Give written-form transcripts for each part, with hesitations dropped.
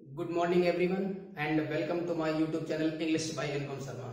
Good morning everyone and welcome to my YouTube channel English by Anupam Sharma.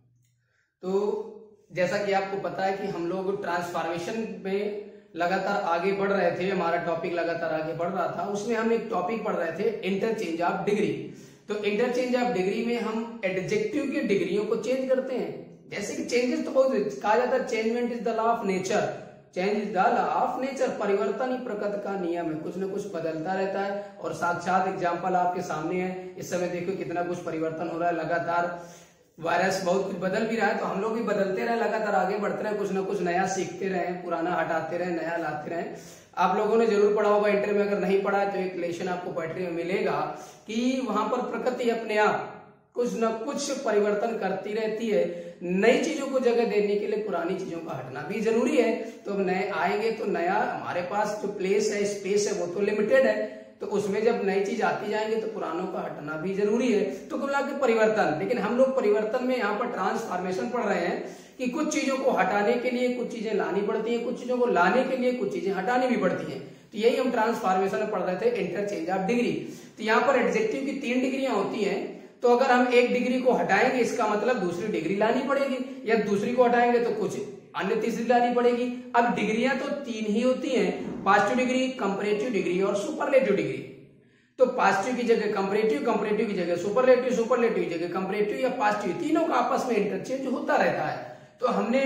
तो जैसा कि आपको पता है कि हम लोग ट्रांसफॉर्मेशन में लगातार आगे बढ़ रहे थे, हमारा टॉपिक लगातार आगे बढ़ रहा था। उसमें हम एक टॉपिक पढ़ रहे थे इंटरचेंज ऑफ डिग्री। तो इंटरचेंज ऑफ डिग्री में हम एडजेक्टिव की डिग्रियों को चेंज करते हैं। जैसे कि चेंजेस तो बहुत कहा जाता है, changement is the law of nature, change is the law of nature, परिवर्तन ही प्रकृति का नियम है, कुछ न कुछ बदलता रहता है। और साक्षात एग्जाम्पल आपके सामने है। इस समय देखो कितना कुछ परिवर्तन हो रहा है, लगातार वायरस बहुत कुछ बदल भी रहा है, तो हम लोग भी बदलते रहे, लगातार आगे बढ़ते रहे, कुछ ना कुछ नया सीखते रहे, पुराना हटाते रहे, नया लाते रहे। आप लोगों ने जरूर पढ़ा होगा, इंटर में अगर नहीं पढ़ा है तो एक लेसन आपको पोएट्री में मिलेगा कि वहां पर प्रकृति अपने आप कुछ न कुछ परिवर्तन करती रहती है। नई चीजों को जगह देने के लिए पुरानी चीजों का हटना भी जरूरी है। तो अब नए आएंगे तो नया, हमारे पास जो प्लेस है, स्पेस है, वो तो लिमिटेड है, तो उसमें जब नई चीज आती जाएंगे तो पुरानों का हटना भी जरूरी है। तो कुल मिला के परिवर्तन, लेकिन हम लोग परिवर्तन में यहाँ पर ट्रांसफॉर्मेशन पढ़ रहे हैं कि कुछ चीजों को हटाने के लिए कुछ चीजें लानी पड़ती है, कुछ चीजों को लाने के लिए कुछ चीजें हटानी भी पड़ती है। तो यही हम ट्रांसफॉर्मेशन में पढ़ रहे थे, इंटरचेंज ऑफ डिग्री। तो यहाँ पर एडजेक्टिव की 3 डिग्रियां होती हैं। तो अगर हम एक डिग्री को हटाएंगे इसका मतलब दूसरी डिग्री लानी पड़ेगी, या दूसरी को हटाएंगे तो कुछ अन्य तीसरी लानी पड़ेगी। अब डिग्रियां तो 3 ही होती हैं, पॉजिटिव डिग्री, कंपैरेटिव डिग्री और सुपरलेटिव डिग्री। तो पॉजिटिव की जगह कंपैरेटिव, कंपैरेटिव की जगह सुपरलेटिव, सुपरलेटिव की जगह कंपैरेटिव या पॉजिटिव, तीनों का आपस में इंटरचेंज होता रहता है। तो हमने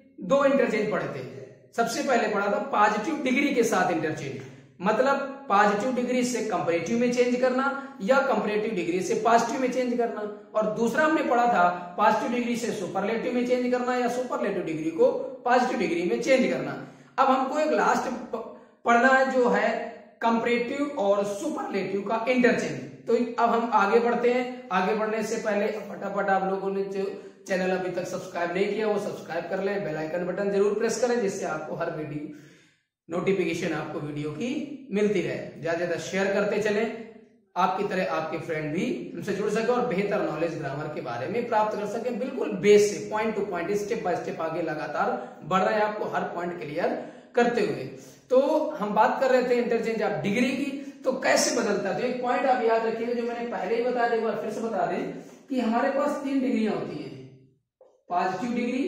2 इंटरचेंज पढ़े थे। सबसे पहले पढ़ा था पॉजिटिव डिग्री के साथ इंटरचेंज, मतलब पॉजिटिव डिग्री से कंपैरेटिव में चेंज करना या कंपैरेटिव डिग्री से पॉजिटिव में चेंज करना। और दूसरा हमने पढ़ा था पॉजिटिव डिग्री से सुपरलेटिव में चेंज करना या सुपरलेटिव डिग्री को पॉजिटिव डिग्री में चेंज करना। अब हमको एक लास्ट पढ़ना है जो है कंपैरेटिव और सुपरलेटिव का इंटरचेंज। तो अब हम आगे बढ़ते हैं। आगे बढ़ने से पहले फटाफट आप लोगों ने जो चैनल अभी तक सब्सक्राइब नहीं किया वो सब्सक्राइब कर लें, बेल आइकन बटन जरूर प्रेस करें, जिससे आपको हर वीडियो नोटिफिकेशन आपको वीडियो की मिलती रहे। ज्यादा ज्यादा शेयर करते चलें, आपकी तरह आपके फ्रेंड भी हमसे जुड़ सके और बेहतर नॉलेज ग्रामर के बारे में प्राप्त कर सके। बिल्कुल बेस से point to point, step by step आगे लगातार बढ़ रहे हैं, आपको हर पॉइंट क्लियर करते हुए। तो हम बात कर रहे थे इंटरचेंज ऑफ डिग्री की, तो कैसे बदलता है। तो एक पॉइंट आप याद रखिएगा जो मैंने पहले ही बताया, एक बार फिर से बता दें कि हमारे पास 3 डिग्रियां होती हैं, पॉजिटिव डिग्री,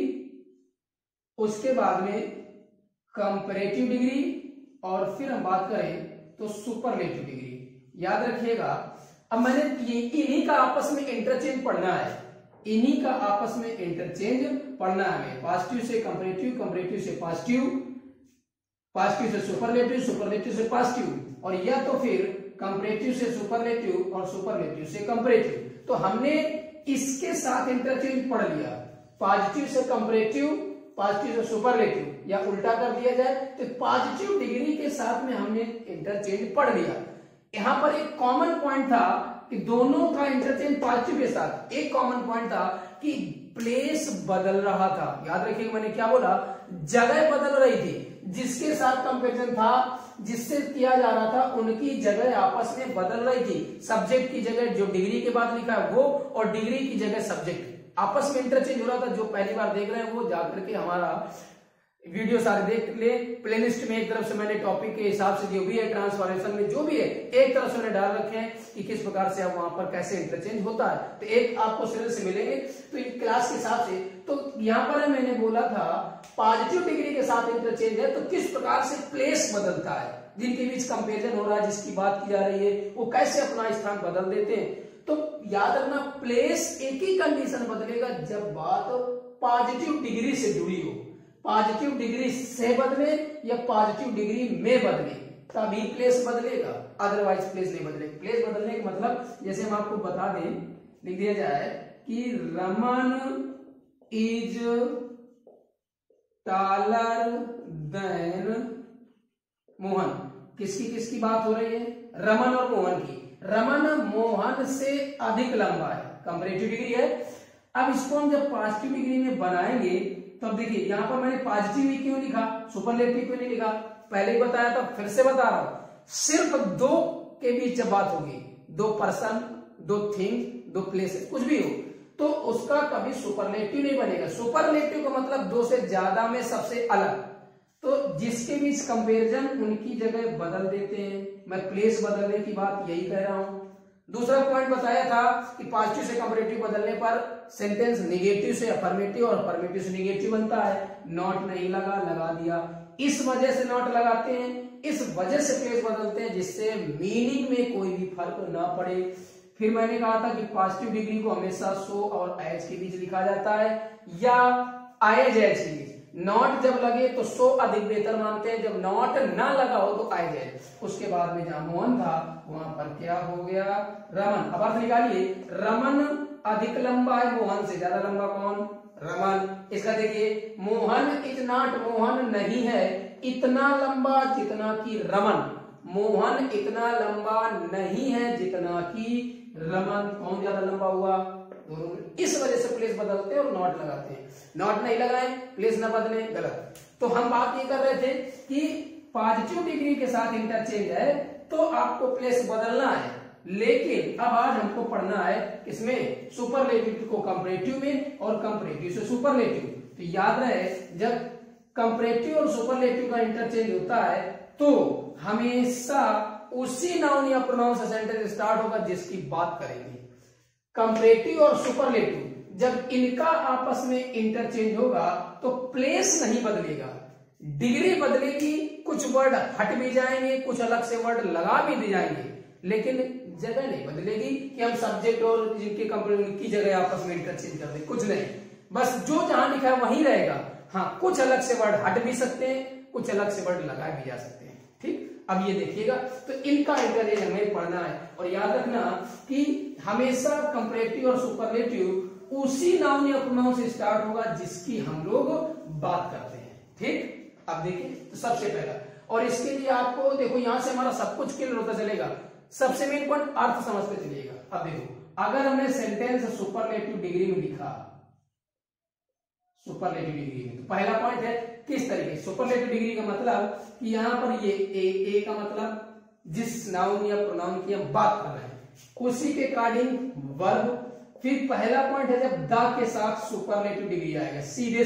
उसके बाद में कंपैरेटिव डिग्री, और फिर हम बात करें तो सुपरलेटिव डिग्री। याद रखिएगा। अब मैंने इन्हीं का आपस में इंटरचेंज पढ़ना है, इन्हीं का आपस में इंटरचेंज पढ़ना है हमें। पॉजिटिव से कंपैरेटिव, कंपैरेटिव से पॉजिटिव, पॉजिटिव से सुपरलेटिव, सुपरलेटिव से पॉजिटिव, और या तो फिर कंपैरेटिव से सुपरलेटिव और सुपरलेटिव से कंपैरेटिव। तो हमने इसके साथ इंटरचेंज पढ़ लिया, पॉजिटिव से कंपैरेटिव, पॉजिटिव से सुपरलेटिव, या उल्टा कर दिया जाए तो पॉजिटिव डिग्री के साथ में हमने इंटरचेंज पढ़ लिया। यहां पर एक कॉमन पॉइंट था कि दोनों का इंटरचेंज पॉजिटिव के साथ, एक कॉमन पॉइंट था कि प्लेस बदल रहा था। याद रखिएगा मैंने क्या बोला, जगह बदल रही थी। जिसके साथ कंपैरिजन था, जिससे किया जा रहा था, उनकी जगह आपस में बदल रही थी। सब्जेक्ट की जगह जो डिग्री के बाद लिखा है वो, और डिग्री की जगह सब्जेक्ट, आपस में इंटरचेंज हो रहा था। जो पहली बार देख रहे हैं वो जाकर के हमारा वीडियो सारे देख ले। प्लेलिस्ट में एक तरफ से मैंने टॉपिक के हिसाब से जो भी है, ट्रांसफॉर्मेशन में जो भी है, एक तरफ से मैंने डाल रखे हैं कि किस प्रकार से अब वहां पर कैसे इंटरचेंज होता है। तो एक आपको सिरे से मिलेंगे तो एक क्लास के हिसाब से। तो यहाँ पर मैंने बोला था पॉजिटिव डिग्री के साथ इंटरचेंज है, तो किस प्रकार से प्लेस बदलता है, जिनके बीच कंपेरिजन हो रहा है, जिसकी बात की जा रही है, वो कैसे अपना स्थान बदल देते हैं। तो याद रखना, प्लेस एक ही कंडीशन बदलेगा जब बात पॉजिटिव डिग्री से जुड़ी हो, पॉजिटिव डिग्री से बदले या पॉजिटिव डिग्री में बदले, तभी प्लेस बदलेगा, अदरवाइज प्लेस नहीं बदलेगा। प्लेस बदलने का मतलब जैसे हम आपको बता दें, लिख दिया जाए कि Raman is taller than Mohan. किसकी किसकी बात हो रही है, रमन और मोहन की। रमन मोहन से अधिक लंबा है, कंपैरेटिव डिग्री है। अब इसको हम जब पॉजिटिव डिग्री में बनाएंगे तब देखिए यहां पर मैंने पॉजिटिव ही क्यों लिखा, सुपरलेटिव क्यों नहीं लिखा, पहले ही बताया था, फिर से बता रहा हूं। सिर्फ 2 के बीच जब बात होगी, 2 पर्सन, 2 थिंग, 2 प्लेस, कुछ भी हो, तो उसका कभी सुपरलेटिव नहीं बनेगा। सुपरलेटिव का मतलब 2 से ज्यादा में सबसे अलग। तो जिसके बीच कंपैरिजन, उनकी जगह बदल देते हैं। मैं प्लेस बदलने की बात यही कह रहा हूं, दूसरा पॉइंट बताया था कि पॉजिटिव से कंपैरेटिव बदलने पर सेंटेंस नेगेटिव से अफर्मेटिव और अफर्मेटिव से नेगेटिव बनता है। नॉट नहीं लगा, लगा दिया। इस वजह से नॉट लगाते हैं, इस वजह से प्लेस बदलते हैं जिससे मीनिंग में कोई भी फर्क ना पड़े। फिर मैंने कहा था कि पॉजिटिव डिग्री को हमेशा सो और एज के बीच लिखा जाता है या आएज एज के बीच। नॉट जब लगे तो सो अधिक बेहतर मानते हैं, जब नॉट ना लगा हो तो आएज एज। उसके बाद में जहां मोहन था वहां पर क्या हो गया, रमन। अब अर्थ निकालिए, रमन अधिक लंबा है मोहन से, ज्यादा लंबा कौन, रमन। इसका देखिए, मोहन इज नॉट, मोहन नहीं है इतना लंबा जितना कि रमन। मोहन इतना लंबा नहीं है जितना कि रमन। कौन ज्यादा लंबा हुआ, दोनों। इस वजह से प्लेस बदलते हैं और नॉट लगाते हैं। नॉट नहीं लगाए, प्लेस ना बदले, गलत। तो हम बात ये कर रहे थे कि पॉजिटिव डिग्री के साथ इंटरचेंज है तो आपको प्लेस बदलना है, लेकिन अब आज हमको पढ़ना है किसमें, सुपरलेटिव को कंपैरेटिव में और कंपैरेटिव से सुपरलेटिव। तो याद रहे, जब कंपैरेटिव और सुपरलेटिव का इंटरचेंज होता है तो हमेशा उसी नाउन या प्रोनाउन से सेंटेंस स्टार्ट होगा जिसकी बात करेंगे। कंपैरेटिव और सुपरलेटिव जब इनका आपस में इंटरचेंज होगा तो प्लेस नहीं बदलेगा, डिग्री बदलेगी। कुछ वर्ड हट भी जाएंगे, कुछ अलग से वर्ड लगा भी दे जाएंगे, लेकिन जगह नहीं बदलेगी कि हम सब्जेक्ट और जिनके कंपैरेटिव की जगह आपस में इंटरचेंज कर दें, कुछ नहीं। बस जो जहां लिखा है वहीं रहेगा। हाँ, कुछ अलग से वर्ड हट भी सकते हैं, कुछ अलग से वर्ड लगा भी जा सकते हैं। ठीक, अब ये देखिएगा, तो इनका इंटरचेंज हमें पढ़ना है। और याद रखना कि हमेशा कंपैरेटिव और सुपरलेटिव उसी नाउन या प्रोनाउन से स्टार्ट होगा जिसकी हम लोग बात करते हैं। ठीक, अब देखिए, तो सबसे पहला, और इसके लिए आपको देखो यहां से हमारा सब कुछ क्लियर होता चलेगा। सबसे मेन पॉइंट अर्थ समझते चलिएगा। अब देखो, अगर हमने सेंटेंस सुपरलेटिव डिग्री में लिखा, सुपरलेटिव डिग्री में, तो पहला पॉइंट है किस तरीके। सुपरलेटिव डिग्री का मतलब कि यहां पर ये ए का मतलब जिस नाउन या प्रोनाउन की हम बात कर रहे हैं उसी के अकॉर्डिंग वर्ब। फिर पहला पॉइंट है जब द के साथ सुपरलेटिव डिग्री आएगा, सीधे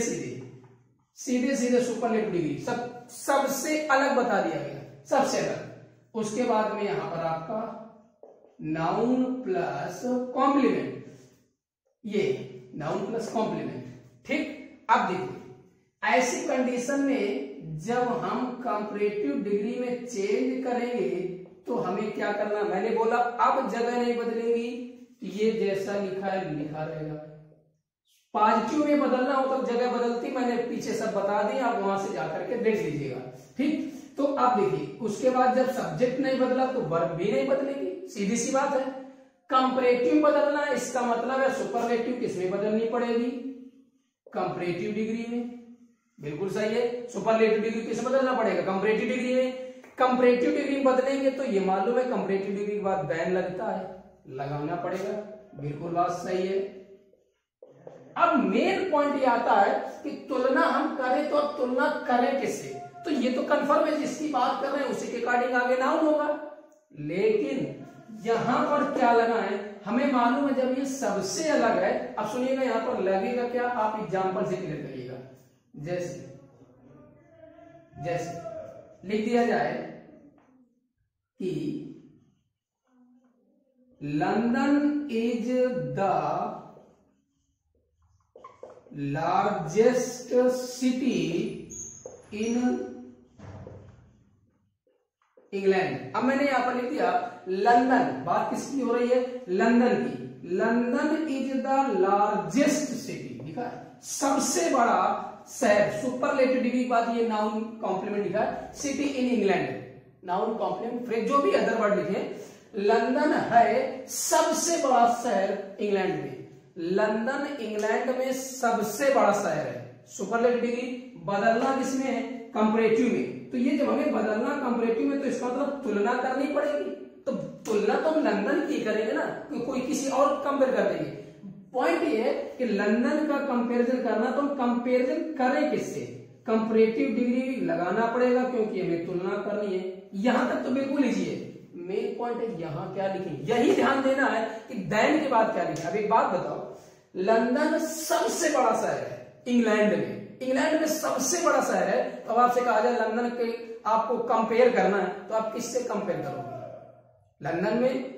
सीधे सुपरलेटिव डिग्री सबसे अलग बता दिया गया, सबसे अलग। उसके बाद में यहां पर आपका नाउन प्लस कॉम्प्लीमेंट, ये नाउन प्लस कॉम्प्लीमेंट। ठीक, अब देखिए, ऐसी कंडीशन में जब हम कंपैरेटिव डिग्री में चेंज करेंगे तो हमें क्या करना, मैंने बोला अब जगह नहीं बदलेगी, ये जैसा लिखा है लिखा रहेगा। पॉजिटिव में बदलना हो तो जगह बदलती, मैंने पीछे सब बता दी, आप वहां से जाकर के देख लीजिएगा। ठीक, तो आप देखिए, उसके बाद जब सब्जेक्ट नहीं बदला तो वर्ब भी नहीं बदलेगी, सीधी सी बात है। कंपैरेटिव बदलना, इसका मतलब है सुपरलेटिव किसमें बदलनी पड़ेगी, कंपैरेटिव डिग्री में। बिल्कुल सही है, सुपरलेटिव डिग्री किसमें बदलना पड़ेगा, कंपैरेटिव डिग्री में। कंपैरेटिव डिग्री में बदलेंगे तो ये मालूम है कंपैरेटिव डिग्री के बाद बैन लगता है, लगाना पड़ेगा। बिल्कुल बात सही है। अब मेन पॉइंट ये आता है कि तुलना हम करें तो अब तुलना करें किससे, तो ये तो कंफर्म है जिसकी बात कर रहे हैं उसी के अकॉर्डिंग आगे नाउन होगा। लेकिन यहां पर क्या लगा है, हमें मालूम है जब ये सबसे अलग है। अब सुनिएगा, यहां पर लगेगा क्या, आप एग्जांपल से क्लियर करिएगा। जैसे लिख दिया जाए कि London is the largest city in England. अब मैंने यहां पर लिख दिया लंदन, बात किसकी हो रही है, लंदन की। London is the largest city लिखा है, सबसे बड़ा शहर। सुपरलेटिव डिग्री के बाद ये नाउन कॉम्प्लीमेंट लिखा है, city in England, noun complement phrase जो भी अदर वर्ड लिखे। लंदन है सबसे बड़ा शहर इंग्लैंड में, लंदन इंग्लैंड में सबसे बड़ा शहर है। सुपरलेटिव डिग्री बदलना किसमें है, कंपैरेटिव में। तो ये जब हमें बदलना कंपैरेटिव में, तो इसका मतलब तुलना करनी पड़ेगी। तो तुलना तो हम लंदन की करेंगे ना, कोई किसी और कंपेयर कर देंगे। पॉइंट ये है कि लंदन का कंपैरिजन करना, तो हम कंपैरिजन करें किससे, कंपैरेटिव डिग्री भी लगाना पड़ेगा क्योंकि हमें तुलना करनी है। यहां तक तो बिल्कुल इजी है। मेन पॉइंट है यहां क्या लिखें, यही ध्यान देना है कि दैन के बाद क्या लिखें। अब एक बात बताओ, लंदन सबसे बड़ा शहर है इंग्लैंड में, इंग्लैंड में सबसे बड़ा शहर है। तो अब आपसे कहा जाए लंदन के आपको कंपेयर करना है, तो आप किससे कंपेयर करोगे, लंदन में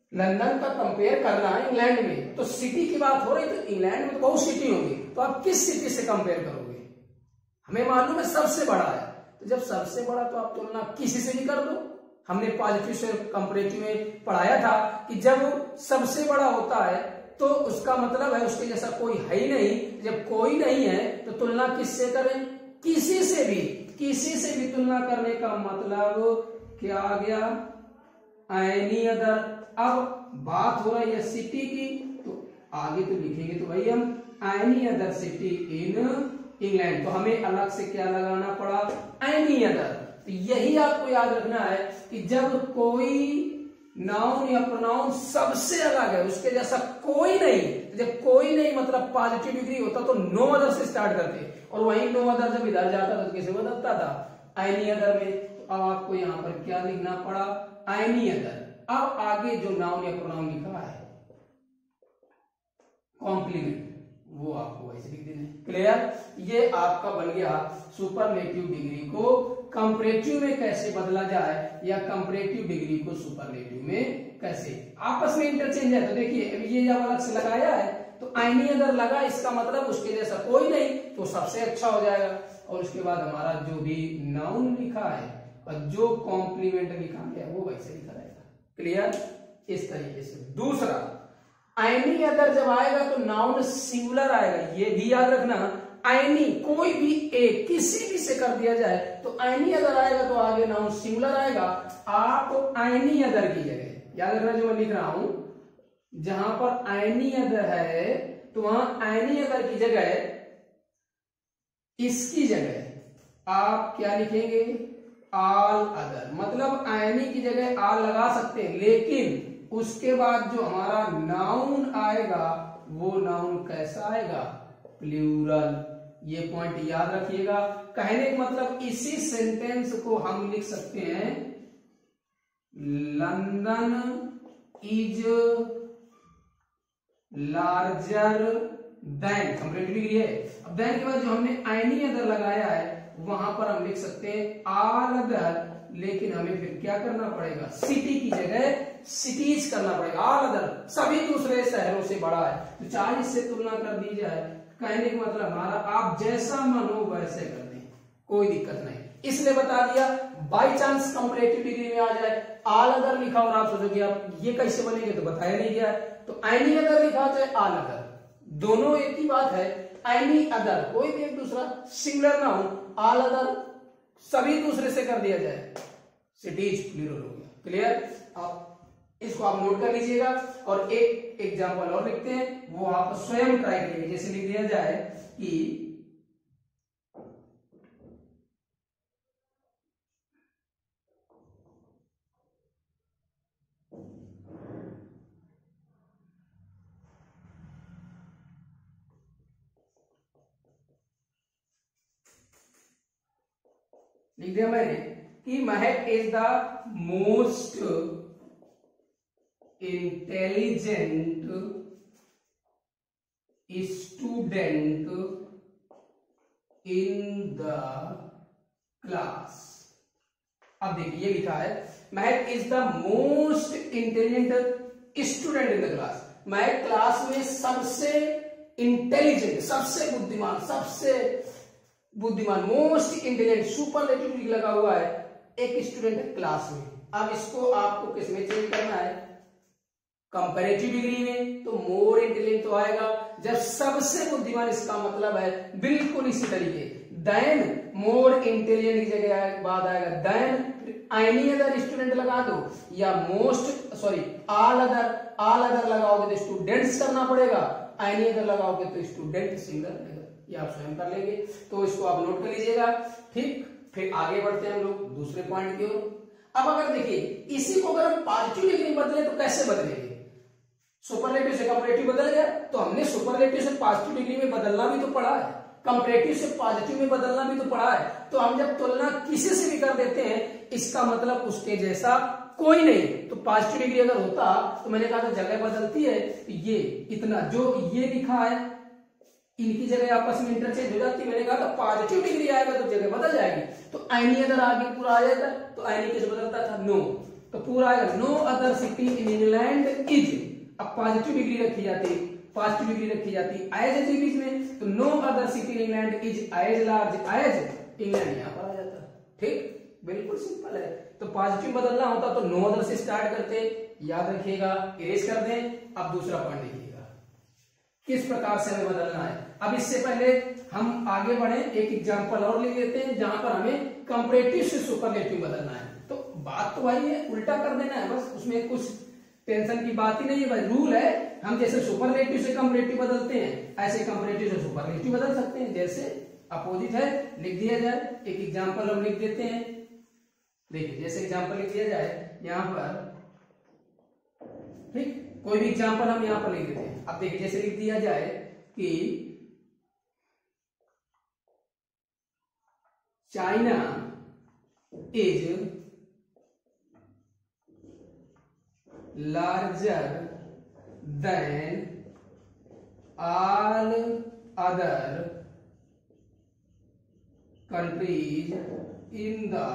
लंदन का कंपेयर करना है इंग्लैंड में, तो सिटी की बात हो रही, तो इंग्लैंड में तो बहुत सिटी होगी, तो आप किस सिटी से कंपेयर करोगे? हमें मालूम है सबसे बड़ा है, तो जब सबसे बड़ा तो आप तुलना किसी से भी कर दो। हमने पॉजिटिव से कंपैरेटिव में पढ़ाया था कि जब सबसे बड़ा होता है तो उसका मतलब है उसके जैसा कोई है ही नहीं। जब कोई नहीं है तो तुलना किससे करें? किसी से भी। किसी से भी तुलना करने का मतलब क्या आ गया? Any other. अब बात हो रही है सिटी की, तो आगे तो लिखेंगे तो भाई हम any other city in England, तो हमें अलग से क्या लगाना पड़ा? Any other. तो यही आपको याद रखना है कि जब कोई नाउन या प्रोनाउन सबसे अलग है, उसके जैसा कोई नहीं, जब कोई नहीं मतलब पॉजिटिव डिग्री होता तो नो अदर से स्टार्ट करते, और वही नो अदर जब इधर जाता तो कैसे बदलता था? एनी अदर में। तो अब आपको यहां पर क्या लिखना पड़ा? Any other. अब आगे जो नाउन या प्रोनाउन लिखा है कॉम्प्लीमेंट, वो आपको वैसे लिख देना है। क्लियर? ये आपका बन गया सुपरलेटिव डिग्री को कंपैरेटिव में कैसे बदला जाए, या कंपैरेटिव डिग्री को सुपरलेटिव में कैसे। आपस में इंटरचेंज है, तो देखिए ये जब अलग से लगाया है तो एनी अदर लगा, इसका मतलब उसके जैसा कोई नहीं, तो सबसे अच्छा हो जाएगा। और उसके बाद हमारा जो भी नाउन लिखा है और जो कॉम्प्लीमेंट लिखा गया वो वैसे लिखा रहेगा। क्लियर? इस तरीके से। दूसरा, एनी अदर जब आएगा तो नाउन सिंगुलर आएगा, ये भी याद रखना। एनी कोई भी एक किसी भी से कर दिया जाए तो एनी अदर आएगा, तो आगे नाउन सिंगुलर आएगा। आप एनी अदर की जगह याद रखना, जो मैं लिख रहा हूं जहां पर एनी अदर है तो वहां एनी अदर की जगह, इसकी जगह आप क्या लिखेंगे? All other. मतलब एनी की जगह ऑल लगा सकते हैं, लेकिन उसके बाद जो हमारा नाउन आएगा वो नाउन कैसा आएगा? प्लूरल। ये पॉइंट याद रखिएगा। कहने का मतलब इसी सेंटेंस को हम लिख सकते हैं London is larger than, comparative degree है। अब देन के बाद जो हमने एनी अदर लगाया है वहां पर हम लिख सकते हैं ऑल अदर, लेकिन हमें फिर क्या करना पड़ेगा? सिटी की जगह सिटीज करना पड़ेगा। ऑल अदर सभी दूसरे शहरों से बड़ा है, तो 40 से तुलना कर दी जाए। कहने का मतलब हमारा आप जैसा मन हो वैसे कर दें, कोई दिक्कत नहीं। इसलिए बता दिया, बाई चांस कंपैरेटिव डिग्री में आ जाए ऑल अदर लिखा और आप सोचोगे आप ये कैसे बनेंगे, तो बताया नहीं गया। तो एनी अदर लिखा चाहे ऑल अदर, दोनों एक ही बात है। एनी अदर कोई भी एक दूसरा सिंगुलर ना हो, ऑल अदर सभी दूसरे से कर दिया जाए, सिटीज प्लूरल हो गया। क्लियर? आप इसको आप नोट कर लीजिएगा। और एक एग्जांपल और लिखते हैं, वो आप स्वयं ट्राई करिए। जैसे लिख दिया जाए कि लिख दिया मैंने कि Mehak is the most intelligent student in the class. अब देखिए ये लिखा है Mehak is the most intelligent student in the class. Mehak class में सबसे इंटेलिजेंट, सबसे बुद्धिमान, मोस्ट इंटेलिजेंट, सुपरलेटिव लगा हुआ है एक स्टूडेंट क्लास में। अब इसको आपको किसमें चेंज करना है? कंपैरेटिव डिग्री में। तो मोर इंटेलिजेंट तो आएगा जब सबसे बुद्धिमान, इसका मतलब है बिल्कुल इसी तरीके। देन मोर इंटेलिजेंट की जगह बाद आएगा देन एनी अदर स्टूडेंट लगा दो, या ऑल अदर लगाओगे तो स्टूडेंट्स करना पड़ेगा, एनी अदर लगाओगे तो स्टूडेंट सिंगल रहेगा। ये आप स्वयं कर लेंगे, तो इसको आप नोट कर लीजिएगा। ठीक, फिर आगे बढ़ते हैं हम लोग दूसरे पॉइंट की ओर। अब अगर देखिए इसी को अगर हम पॉजिटिव डिग्री बदले तो कैसे बदलेंगे? सुपरलेटिव से कंपैरेटिव बदल गया, तो हमने सुपरलेटिव से पॉजिटिव डिग्री में बदलना भी तो पड़ा है, कंपैरेटिव से पॉजिटिव में बदलना भी तो पड़ा है। तो हम जब तुलना किसी से भी कर देते हैं, इसका मतलब उसके जैसा कोई नहीं। तो पॉजिटिव डिग्री अगर होता तो मैंने कहा था जगह बदलती है, तो ये इतना जो ये लिखा है इनकी जगह आपस में इंटरचेंज हो जाती है। मैंने कहा था पॉजिटिव डिग्री आएगा तो जगह बदल जाएगी। तो एनी अदर आगे पूरा आ जाता, तो एनी कैसे बदलता था? नो। तो पूरा आएगा no other city in England is, अब पॉजिटिव डिग्री रखी जाती, पॉजिटिव डिग्री रखी जाती एज के बीच में, तो no other city in England is as large as England यहां पर आ जाता। ठीक, बिल्कुल सिंपल है। तो पॉजिटिव बदलना होता तो नो अदर से स्टार्ट करते, याद रखिएगा, इरेज कर दें। अब दूसरा पॉइंट देखिएगा किस प्रकार से हमें बदलना है। अब इससे पहले हम आगे बढ़े, एक एग्जांपल और ले लेते हैं जहां पर हमें कंपैरेटिव से सुपरलेटिव बदलना है। तो बात तो वही है, उल्टा कर देना है बस, उसमें कुछ टेंशन की बात ही नहीं है भाई, रूल है। हम जैसे सुपरलेटिव से कंपैरेटिव बदलते हैं, ऐसे कंपैरेटिव से सुपरलेटिव बदल सकते हैं। जैसे अपोजिट है, लिख दिया जाए। एक एग्जांपल हम लिख देते हैं, देखिए जैसे एग्जांपल लिख दिया जाए यहां पर, ठीक, कोई भी एग्जांपल हम यहां पर लिख देते हैं। अब देखिए जैसे लिख दिया जाए कि China is larger than all other countries in the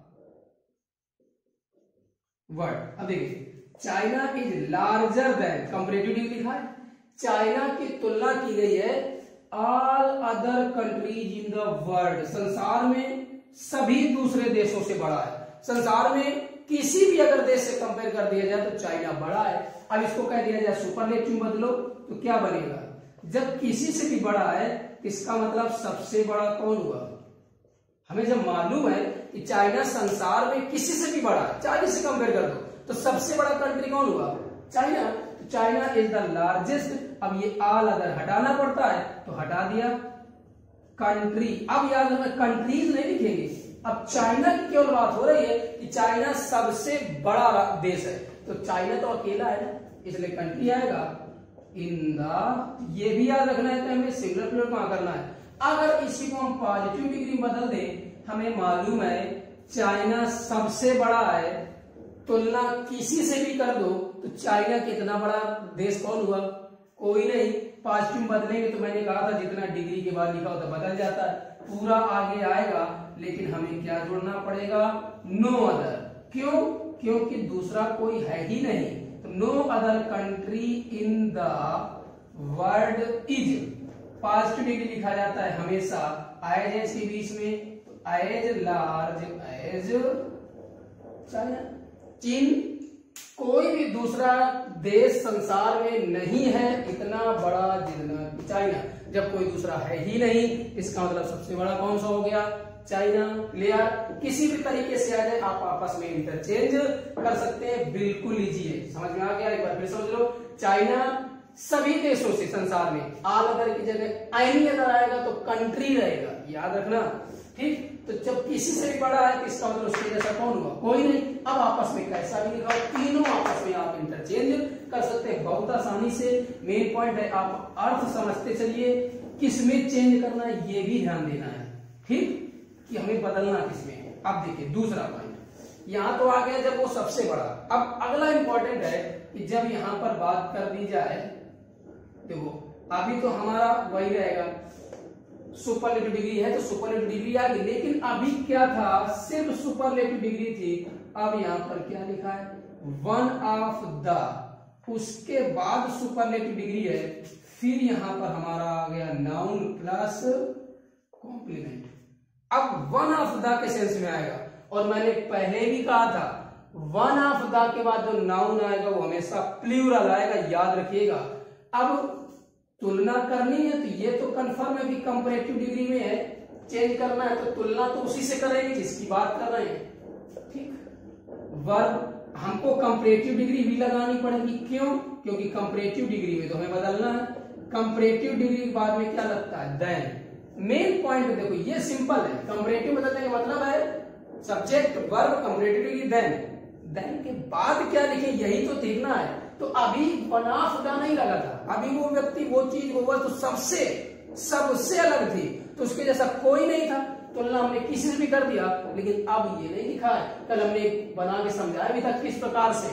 world. अब देखिए China is larger than, comparative degree लिखा है, चाइना की तुलना की गई है all other countries in the world, संसार में सभी दूसरे देशों से बड़ा है। संसार में किसी भी अगर देश से कंपेयर कर दिया जाए तो चाइना बड़ा है। अब इसको कह दिया जाए सुपरलेटिव बदलो तो क्या बनेगा, जब किसी से भी बड़ा है इसका मतलब सबसे बड़ा कौन हुआ। हमें जब मालूम है कि चाइना संसार में किसी से भी बड़ा है, चाइना से कंपेयर कर दो तो सबसे बड़ा कंट्री कौन हुआ, चाइना। तो चाइना इज द लार्जेस्ट। अब ये ऑल अदर हटाना पड़ता है तो हटा दिया, कंट्री। अब याद रखना कंट्रीज नहीं लिखेंगे, अब चाइना की केवल बात हो रही है कि चाइना सबसे बड़ा देश है, तो चाइना तो अकेला है ना, इसलिए कंट्री आएगा इन द, ये भी याद रखना है कि हमें सिंगुलर प्लूरल कहां करना है। अगर इसी को हम पॉजिटिव डिग्री बदल दें, हमें मालूम है चाइना सबसे बड़ा है, तुलना किसी से भी कर दो तो चाइना कितना बड़ा देश कौन हुआ, कोई नहीं। पॉजिटिव बदलेंगे तो मैंने कहा था जितना डिग्री के बाद लिखा होता बदल जाता है, पूरा आगे आएगा, लेकिन हमें क्या जोड़ना पड़ेगा, नो अदर। क्यों, क्योंकि दूसरा कोई है ही नहीं। तो no other country in the world is, positive degree लिखा जाता है हमेशा एज के बीच में, तो एज लार्ज एज चाइना। चीन, कोई भी दूसरा देश संसार में नहीं है इतना बड़ा जितना चाइना। जब कोई दूसरा है ही नहीं, इसका मतलब सबसे बड़ा कौन सा हो गया, चाइना। क्लियर, किसी भी तरीके से आ जाए आप आपस में इंटरचेंज कर सकते हैं, बिल्कुल इजी है। समझ में आ गया, एक बार फिर समझ लो। चाइना सभी देशों से संसार में, ऑल अदर की जगह एनी अदर आएगा तो कंट्री रहेगा, याद रखना। ठीक, तो जब किसी से भी बड़ा है तो इसका मतलब उसके जैसा कौन हुआ, कोई नहीं। अब आपस में कैसा भी लिखा, तीनों आपस में आप इंटरचेंज कर सकते हैं बहुत आसानी से। मेन पॉइंट है आप अर्थ समझते चलिए, किसमें चेंज करना है ये भी ध्यान देना है, ठीक, कि हमें बदलना किसमें। अब देखिए दूसरा पॉइंट, यहां तो आ गया जब वो सबसे बड़ा। अब अगला इंपॉर्टेंट है कि जब यहां पर बात कर दी जाए, देखो अभी तो हमारा वही रहेगा, सुपरलेटिव डिग्री है तो सुपरलेटिव डिग्री आ गई, लेकिन अभी क्या था, सिर्फ सुपरलेटिव डिग्री थी। अब यहां पर क्या लिखा है, वन ऑफ द, उसके बाद सुपरलेटिव डिग्री है, फिर यहां पर हमारा आ गया नाउन प्लस कॉम्प्लीमेंट। अब वन ऑफ द के सेंस में आएगा, और मैंने पहले भी कहा था वन ऑफ द के बाद जो नाउन आएगा वो हमेशा प्लूरल आएगा, याद रखिएगा। अब तुलना करनी है तो ये तो कंफर्म है कि कंपैरेटिव डिग्री में है, चेंज करना है तो तुलना तो उसी से करेंगे जिसकी बात कर रहे हैं। ठीक, वर्ब हमको कंपैरेटिव डिग्री भी लगानी पड़ेगी, क्यों, क्योंकि कंपैरेटिव डिग्री में तो हमें बदलना है। कंपैरेटिव डिग्री के बाद में क्या लगता है, देन। मेन पॉइंट देखो ये सिंपल है, कंपैरेटिव बदलने का मतलब है subject verb comparative degree than के बाद क्या लिखे यही तो देखना है। तो अभी वन ऑफ द नहीं लगा था, अभी वो व्यक्ति वो चीज वो वस्तु सबसे अलग थी, तो उसके जैसा कोई नहीं था, तुलना हमने किसी से भी कर दिया। लेकिन अब ये नहीं लिखा है, कल हमने बना के समझाया भी था किस प्रकार से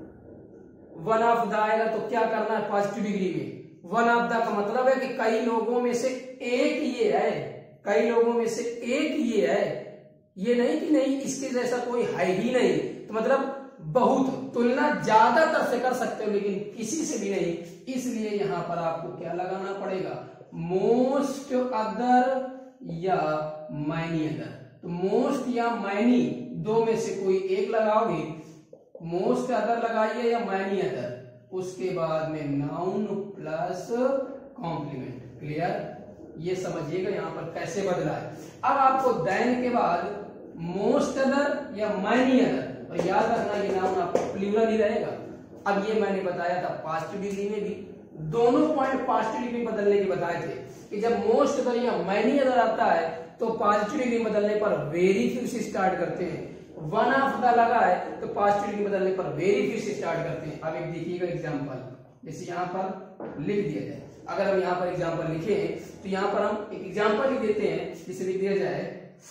वन ऑफ द आएगा तो क्या करना है पॉजिटिव डिग्री में। वन ऑफ द का मतलब है कि कई लोगों में से एक ये है, कई लोगों में से एक ये है, ये नहीं कि नहीं इसके जैसा कोई है ही नहीं। तो मतलब बहुत, तुलना ज्यादातर से कर सकते हो लेकिन किसी से भी नहीं, इसलिए यहां पर आपको क्या लगाना पड़ेगा, मोस्ट अदर या मैनी अदर। तो मोस्ट या मैनी दो में से कोई एक लगाओगे, मोस्ट अदर लगाइए या मैनी अदर, उसके बाद में नाउन प्लस कॉम्प्लीमेंट। क्लियर, ये समझिएगा यहां पर कैसे बदला है। अब आपको देन के बाद मोस्ट अदर या मैनी अदर, और याद रखना ये नाउन आपका प्लूरल ही रहेगा। अब ये मैंने बताया था पॉजिटिव डिग्री में भी, दोनों पॉइंट पॉजिटिव डिग्री बदलने के बताए थे कि जब मोस्ट अदर या मैनी अदर आता है तो पॉजिटिव डिग्री बदलने पर वेरी फ्यू से स्टार्ट करते हैं, वन ऑफ द लगा है तो पॉजिटिव डिग्री बदलने पर वेरी फ्यू से स्टार्ट करते हैं। अब एक देखिएगा एग्जांपल, जैसे यहां पर लिख दिया जाए, अगर हम यहां पर एग्जांपल लिखें तो यहां पर हम एक एग्जांपल लिख देते हैं, जिसे लिख दिया जाए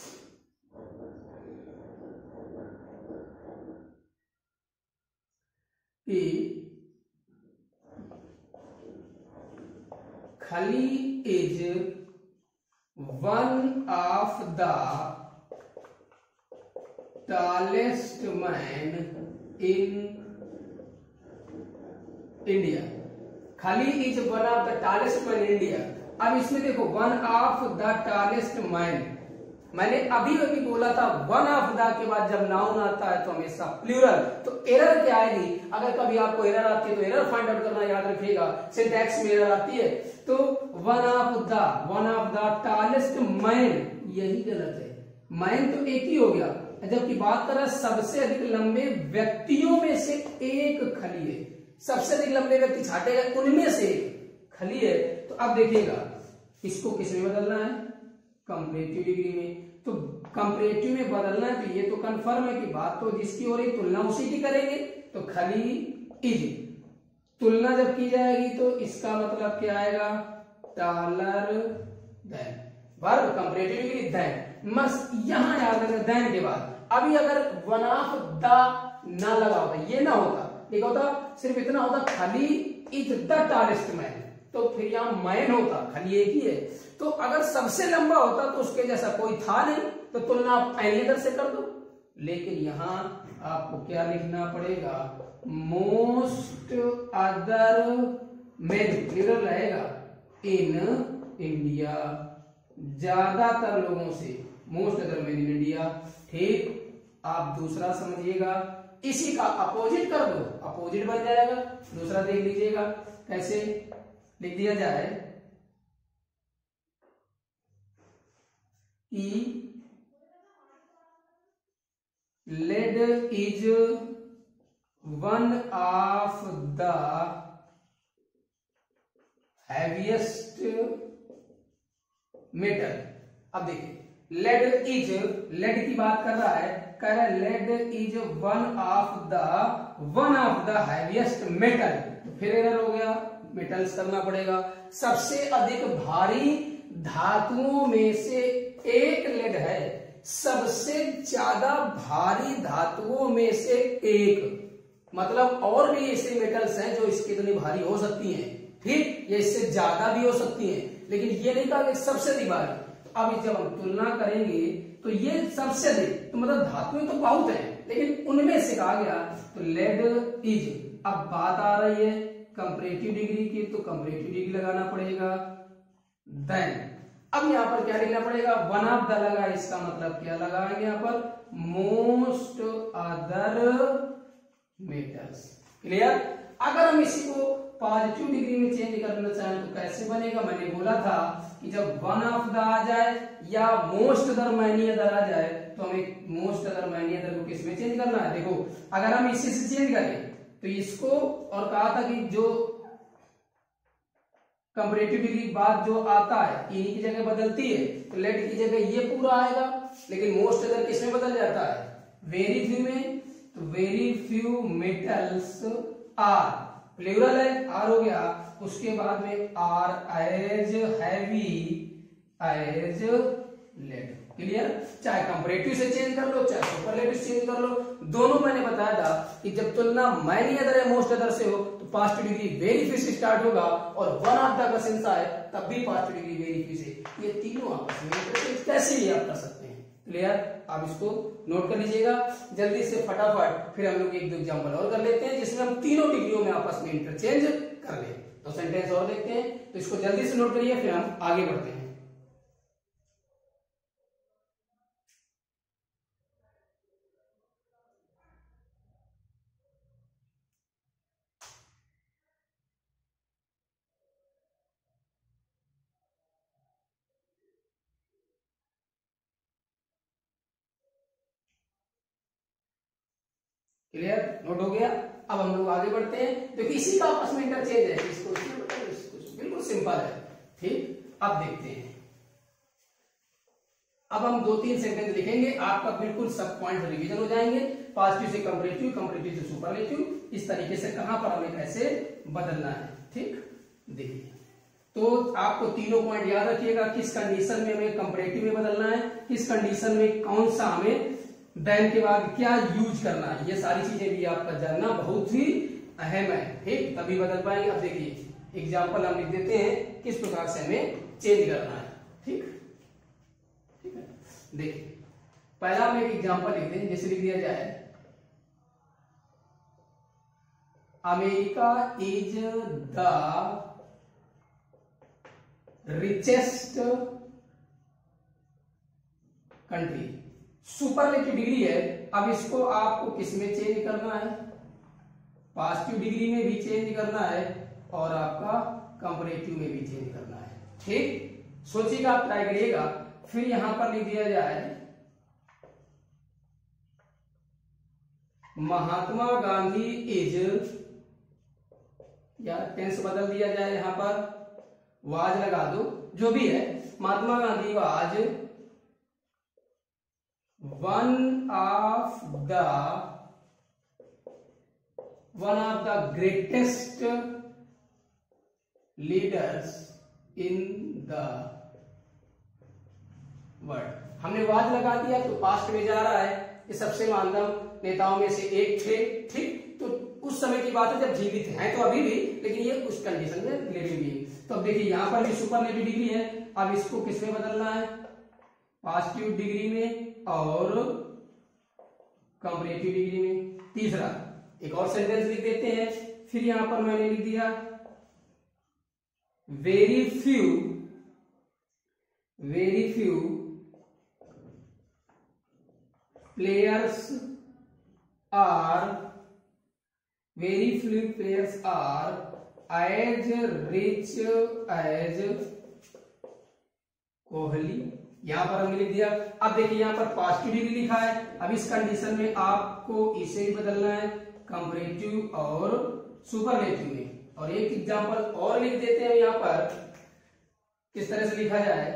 कि Khali is one of the tallest man in India. Khali is one of the tallest man in India. अब इसमें देखो one of the tallest man, मैंने अभी अभी बोला था वन ऑफ द के बाद जब नाउन आता है तो हमेशा प्लूरल, तो एरर क्या आएगी, अगर कभी आपको एरर आती है तो एरर फाइंड आउट करना याद रखिएगा, सिंटैक्स में एरर आती है तो one of the tallest man, यही गलत है, मैन तो एक ही हो गया, जबकि बात कर रहा है सबसे अधिक लंबे व्यक्तियों में से एक खली है, सबसे अधिक लंबे व्यक्ति छाटे गए उनमें से खली है। तो अब देखिएगा इसको किस में बदलना है, कंपैरेटिव डिग्री में। तो कंपैरेटिव में बदलना है तो ये तो कंफर्म है कि बात तो जिसकी हो रही तुलना उसी की करेंगे, तो खली इज, तुलना जब की जाएगी तो इसका मतलब क्या आएगा, taller than, verb comparative degree than, मस्त यहां याद रखना देन के बाद। अभी अगर वन ऑफ द ना लगा होता, ये ना होता, एक होता सिर्फ इतना होता खली इज द टॉलेस्ट मैन, तो फिर यहां मैन होता, खली एक ही है। तो अगर सबसे लंबा होता तो उसके जैसा कोई था नहीं, तो तुलना आप एनी अदर से कर दो, लेकिन यहां आपको क्या लिखना पड़ेगा, मोस्ट अदर मैन, प्लूरल रहेगा, इन इंडिया, ज्यादातर लोगों से, most other man in India. ठीक, आप दूसरा समझिएगा, इसी का अपोजिट कर दो, अपोजिट बन जाएगा। दूसरा देख लीजिएगा कैसे लिख दिया जाए कि lead is one of the heaviest metal. अब देखिए लेड इज, लेड की बात कर रहा है, कह रहा है lead is one of the heaviest metal, तो फिर एरर हो गया, मेटल्स करना पड़ेगा। सबसे अधिक भारी धातुओं में से एक लेड है, सबसे ज्यादा भारी धातुओं में से एक, मतलब और भी ऐसे मेटल्स हैं जो इसके इतनी भारी हो सकती हैं, ठीक, ये इससे ज्यादा भी हो सकती हैं, लेकिन ये नहीं कहा कि सबसे अधिक भारी। अब जब हम तुलना करेंगे तो ये सबसे अधिक, तो मतलब धातुएं तो बहुत हैं लेकिन उनमें से कहा गया, तो लेड इज। अब बात आ रही है कंपैरेटिव डिग्री की, तो कंपैरेटिव डिग्री लगाना पड़ेगा देन। अब यहां पर क्या लिखना पड़ेगा, वन ऑफ द लगा, इसका मतलब क्या लगाएंगे यहां पर, मोस्ट अदर मेटल्स। क्लियर। अगर हम इसी को पॉजिटिव डिग्री में चेंज करना चाहें तो कैसे बनेगा, मैंने बोला था कि जब वन ऑफ द आ जाए या मोस्ट अदर मैनी अदर आ जाए तो हमें मोस्ट अदर मैनी अदर को किस में चेंज करना है। देखो अगर हम इसी से चेंज करें तो इसको, और कहा था कि जो कंपैरेटिव डिग्री बाद जो आता है इन्हीं की जगह बदलती है, तो लेट की जगह ये पूरा आएगा, लेकिन मोस्ट अदर किस में बदल जाता है, वेरी फ्यू में। तो very few metals are, plural है, आर हो गया, उसके बाद में are as heavy as lead. Clear. चाहे कंपैरेटिव से चेंज कर लो चाहे सुपरलेटिव से चेंज कर लो, दोनों मैंने बताया था कि जब तुलना मैनी अदर या मोस्ट अदर से हो तो पॉजिटिव डिग्री वेरी फ्यू से स्टार्ट होगा, और वन ऑफ द का सेंस आए तब भी पॉजिटिव डिग्री वेरी फ्यू से। ये तीनों आपस में कैसे भी आप कर सकते हैं। क्लियर? आप इसको नोट कर लीजिएगा जल्दी से फटाफट। फिर हम लोग एक दो एग्जांपल और कर लेते हैं जिसमें हम तीनों डिग्रियों में आपस में इंटरचेंज कर ले। तो सेंटेंस और देखते हैं, तो इसको जल्दी से नोट करिए, फिर हम आगे बढ़ते हैं। क्लियर? नोट हो गया? अब हम लोग आगे बढ़ते हैं। देखिए इसी का आपस में इंटरचेंज है, इसको इसमें बताओ, इसको बिल्कुल सिंपल है। ठीक, अब देखते हैं। अब हम 2-3 सेंटेंस लिखेंगे, आपका बिल्कुल सब पॉइंट रिवीजन हो जाएंगे। पॉजिटिव से कंपैरेटिव, कंपैरेटिव से सुपरलेटिव, इस तरीके से कहां पर हमें कैसे बदलना है। ठीक, देखिए तो आपको तीनों पॉइंट याद रखिएगा, किस कंडीशन में हमें कंपैरेटिव में बदलना है, किस कंडीशन में कौन सा हमें देन के बाद क्या यूज करना है, ये सारी चीजें भी आपका जानना बहुत ही अहम है। ठीक, तभी बदल पाएंगे। अब देखिए एग्जाम्पल हम लिख देते हैं किस प्रकार से हमें चेंज करना है। ठीक, ठीक है, देखिए पहला हम एक एग्जाम्पल लिख दें, जैसे लिख दिया जाए America is the richest country. Superlative degree है, अब इसको आपको किस में चेंज करना है, पॉजिटिव डिग्री में भी चेंज करना है और आपका कंपैरेटिव में भी चेंज करना है। ठीक, सोचिएगा, आप ट्राई करिएगा। फिर यहां पर लिख दिया जाए महात्मा गांधी इज, या टेंस बदल दिया जाए, यहां पर वाज लगा दो, जो भी है। Mahatma Gandhi was one of the greatest leaders in the world. हमने वाज लगा दिया तो पास्ट में जा रहा है, ये सबसे महानतम नेताओं में से एक थे। ठीक, तो उस समय की बात है जब जीवित हैं, तो अभी भी, लेकिन ये उस कंडीशन में लिविंग भी। तो अब देखिए यहां पर भी सुपरलेटिव डिग्री है, अब इसको किसमें बदलना है, पॉजिटिव डिग्री में और कंपैरेटिव डिग्री में। तीसरा एक और सेंटेंस लिख देते हैं, फिर यहां पर मैंने लिख दिया very few players are as rich as Kohli. यहां पर हमने लिख दिया। अब देखिए यहां पर पॉजिटिव डिग्री लिखा है, अब इस कंडीशन में आपको इसे भी बदलना है कंपैरेटिव और सुपरलेटिव में। और एक एग्जांपल और लिख देते हैं, यहां पर किस तरह से लिखा जाए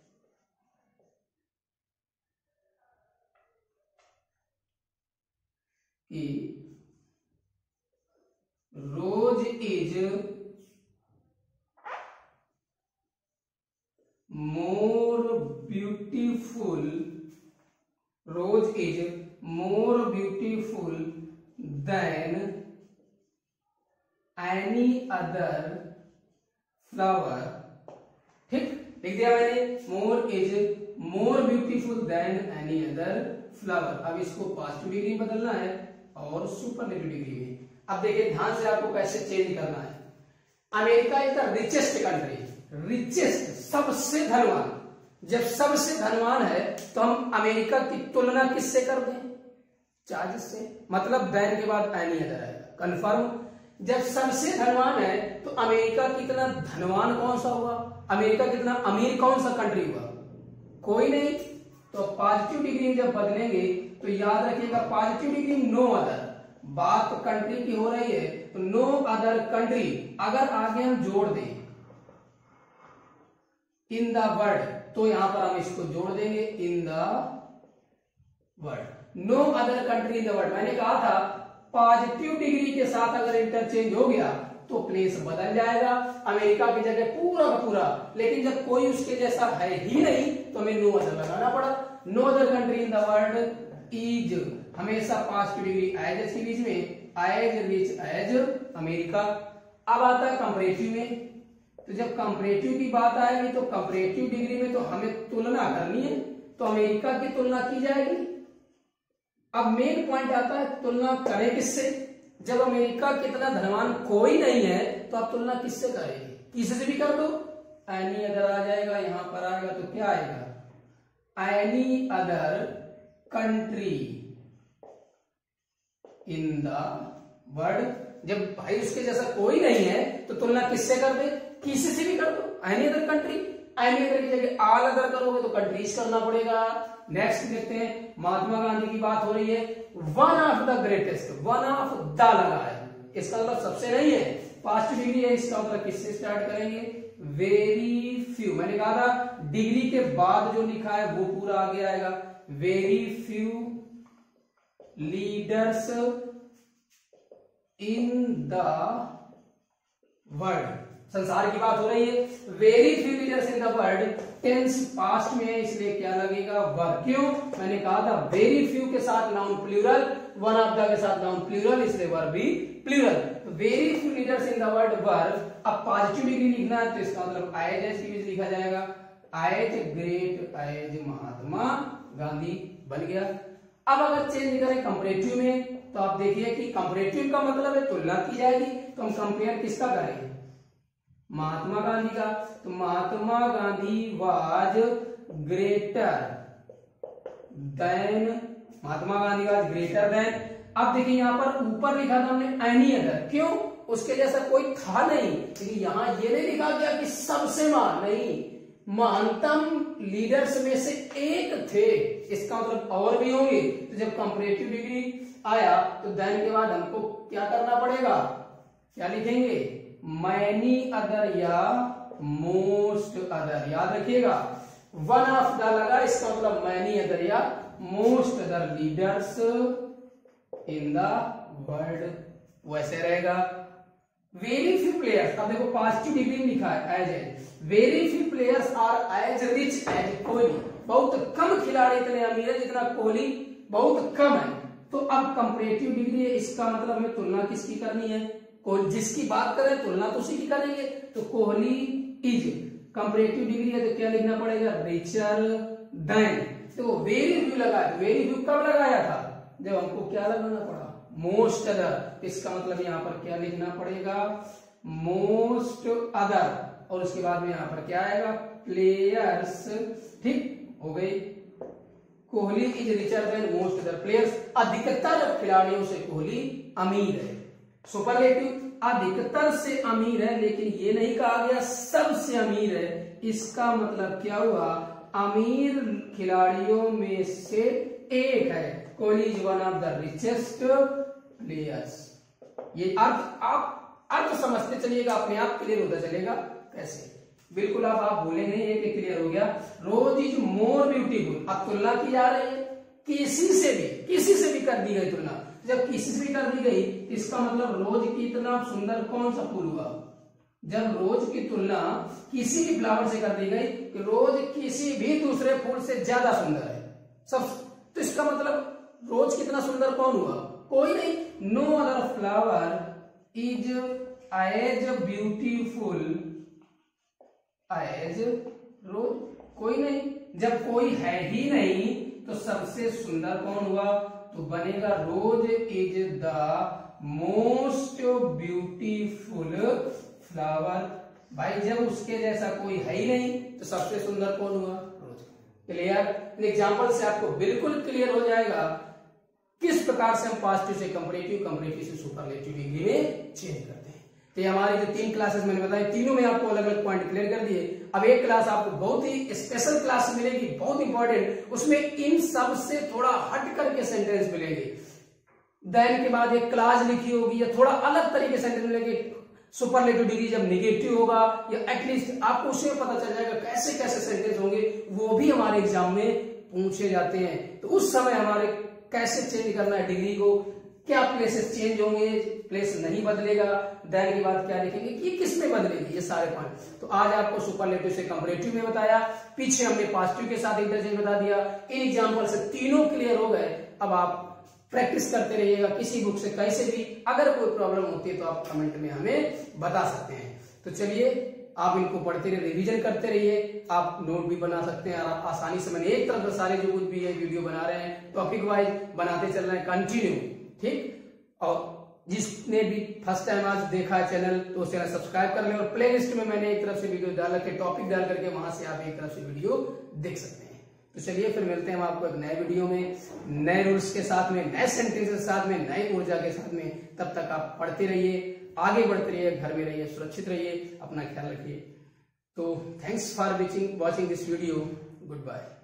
कि Rose is more beautiful than any other flower। ठीक, लिख दिया मैंने, more beautiful than any other flower। अब इसको पॉजिटिव डिग्री में बदलना है और सुपरलेटिव डिग्री में। अब देखिए ध्यान से आपको कैसे चेंज करना है। America is the richest country, richest सबसे धनवान। जब सबसे धनवान है तो हम अमेरिका की तुलना किससे कर दें, चार्ज से, मतलब देन के बाद एनी अदर है, कंफर्म। जब सबसे धनवान है तो अमेरिका कितना धनवान कौन सा हुआ, अमेरिका कितना अमीर कौन सा कंट्री हुआ, कोई नहीं। तो पॉजिटिव डिग्री में जब बदलेंगे तो याद रखिएगा पॉजिटिव डिग्री नो अदर, बात कंट्री की हो रही है तो नो अदर कंट्री। अगर आगे हम जोड़ दें इन द वर्ल्ड, तो यहां पर हम इसको जोड़ देंगे in the world, no other country in the world. मैंने कहा था पॉजिटिव डिग्री के साथ अगर इंटरचेंज हो गया तो प्लेस बदल जाएगा, अमेरिका की जगह पूरा का पूरा। लेकिन जब कोई उसके जैसा है ही नहीं तो हमें नो अदर लगाना पड़ा। No other country in the world is, हमेशा पॉजिटिव डिग्री एज के बीच में, एज रिच एज अमेरिका। अब आता है कंपैरेटिव में, तो जब कंपैरेटिव की बात आएगी तो कंपैरेटिव डिग्री में तो हमें तुलना करनी है, तो अमेरिका की तुलना की जाएगी। अब मेन पॉइंट आता है तुलना करें किससे। जब अमेरिका की इतना धनवान कोई नहीं है तो आप तुलना किससे करेंगे, किसी से भी कर दो, एनी अदर आ जाएगा, यहां पर आएगा तो क्या आएगा, any other country in the world. जब भाई उसके जैसा कोई नहीं है तो तुलना किससे कर दे, किसी से भी कर दो, any other country. Any other की जगह ऑल अदर करोगे तो कंट्रीज करना पड़ेगा। नेक्स्ट देखते हैं, महात्मा गांधी की बात हो रही है, one of the greatest, one of the लगा है, इसका मतलब सबसे नहीं है, पास्ट डिग्री है, इसका मतलब किससे स्टार्ट करेंगे, वेरी फ्यू। मैंने कहा था डिग्री के बाद जो लिखा है वो पूरा आगे आएगा, very few leaders in the world, संसार की बात हो रही है, very few leaders in the world, tense past में है इसलिए क्या लगेगा, वर। क्यों, मैंने कहा था वेरी फ्यू के साथ noun plural, one of the के साथ नाउन प्लूरल, इसलिए वर भी प्लूरल। तो very few leaders in the world were. अब पॉजिटिव डिग्री लिखना है तो इसका मतलब एज लिखा जाएगा, as great as Mahatma Gandhi बन गया। अब अगर चेंज करें कंपैरेटिव में तो आप देखिए कि कंपैरेटिव का मतलब है तुलना की जाएगी, तो हम कंपेयर किसका करेंगे, महात्मा गांधी का। तो Mahatma Gandhi was greater than, Mahatma Gandhi was greater than. अब देखिए यहां पर ऊपर लिखा था हमने एनी अदर, क्यों, उसके जैसा कोई था नहीं, लेकिन यहां ये नहीं लिखा गया कि सबसे महान, नहीं, महानतम लीडर्स में से एक थे, इसका मतलब और भी होंगे। तो जब कंपैरेटिव डिग्री आया तो देन के बाद हमको क्या करना पड़ेगा, क्या लिखेंगे, मैनी अदर या मोस्ट अदर, याद रखिएगा वन ऑफ द लगा, इसका मतलब मैनी अदर या most other leaders in the world, वैसे रहेगा। वेरी फ्यू प्लेयर्स, अब देखो पॉजिटिव डिग्री लिखा है as, very few players are as rich as Kohli, बहुत कम खिलाड़ी इतने अमीर है जितना कोहली, बहुत कम है। तो अब कंपैरेटिव डिग्री है, इसका मतलब हमें तुलना किसकी करनी है, जिसकी बात करें तुलना तो उसी की करेंगे। तो कोहली इज, कंपैरेटिव डिग्री है तो क्या लिखना पड़ेगा, रिचर देन। तो वेरी व्यू लगा, वेरी व्यू कब लगाया था, जब हमको क्या लगाना पड़ा, मोस्ट अदर, इसका मतलब यहां पर क्या लिखना पड़ेगा, मोस्ट अदर, और उसके बाद में यहां पर क्या आएगा, प्लेयर्स, ठीक हो गई। Kohli is richer than most other players, अधिकतर खिलाड़ियों से कोहली अमीर है। सुपरलेटिव, अधिकतर से अमीर है, लेकिन ये नहीं कहा गया सबसे अमीर है, इसका मतलब क्या हुआ, अमीर खिलाड़ियों में से एक है, Kohli is one of the richest players. ये अर्थ आप अर्थ समझते चलिएगा, अपने आप क्लियर होता चलेगा कैसे, बिल्कुल आप भूले नहीं है कि क्लियर हो गया। रोज इज मोर ब्यूटीफुल, अब तुलना की जा रही है, किसी से भी कर दी गई तुलना, जब किसी से भी कर दी गई इसका मतलब रोज की इतना सुंदर कौन सा फूल हुआ, जब रोज की तुलना किसी भी फ्लावर से कर दी गई कि रोज किसी भी दूसरे फूल से ज्यादा सुंदर है सब, तो इसका मतलब रोज कितना सुंदर कौन हुआ, कोई नहीं। No other flower is as beautiful as rose, कोई नहीं, जब कोई है ही नहीं तो सबसे सुंदर कौन हुआ, तो बनेगा rose is the most beautiful flower. भाई जब उसके जैसा कोई है ही नहीं तो सबसे सुंदर कौन हुआ, रोज। क्लियर, एग्जांपल से आपको बिल्कुल क्लियर हो जाएगा किस प्रकार से हम पॉजिटिव से कंपैरेटिव, कंपैरेटिव से सुपरलेटिव डिग्री में चेंज करते हैं। तो ये हमारी जो 3 क्लासेस मैंने बताई, तीनों में आपको अलग अलग पॉइंट क्लियर कर दिए। अब एक क्लास आपको बहुत ही स्पेशल क्लास मिलेगी, बहुत इंपॉर्टेंट, उसमें इन सब से थोड़ा हट करके सेंटेंस मिलेंगे। देन के बाद एक क्लास लिखी होगी या थोड़ा अलग तरीके से सेंटेंस मिलेंगे, सुपरलेटिव डिग्री जब नेगेटिव होगा या एटलीस्ट आपको उसमें पता चल जाएगा कैसे कैसे सेंटेंस होंगे, वो भी हमारे एग्जाम में पूछे जाते हैं। तो उस समय हमारे कैसे चेंज करना है डिग्री को, क्या प्लेसेस चेंज होंगे, प्लेस नहीं बदलेगा, देन के बाद क्या लिखेंगे कि किस में बदलेगी, ये सारे पॉइंट। तो आज आपको सुपरलेटिव से कंपैरेटिव में बताया, पीछे हमने पॉजिटिव के साथ इंटरचेंज बता दिया। इन एग्जांपल से तीनों क्लियर हो गए। अब आप प्रैक्टिस करते रहिएगा किसी बुक से कैसे भी, अगर कोई प्रॉब्लम होती है तो आप कमेंट में हमें बता सकते हैं। तो चलिए आप इनको पढ़ते रहिए, रिवीजन करते रहिए, आप नोट भी बना सकते हैं आसानी से। मैंने एक तरफ से सारे जो कुछ भी है वीडियो बना रहे हैं टॉपिक वाइज बनाते चल रहे हैं कंटिन्यू, ठीक। और जिसने भी फर्स्ट टाइम आज देखा है चैनल तो चैनल सब्सक्राइब कर ले, और प्ले लिस्ट में मैंने एक तरफ से वीडियो डाल के टॉपिक डाल करके वहां से आप एक तरफ से वीडियो देख सकते हैं। तो चलिए फिर मिलते हैं हम आपको एक नए वीडियो में, नए रूल्स के साथ में, नए सेंटेंस के साथ में, नई ऊर्जा के साथ में। तब तक आप पढ़ते रहिए, आगे बढ़ते रहिए, घर में रहिए, सुरक्षित रहिए, अपना ख्याल रखिए। तो thanks for watching this video, good bye.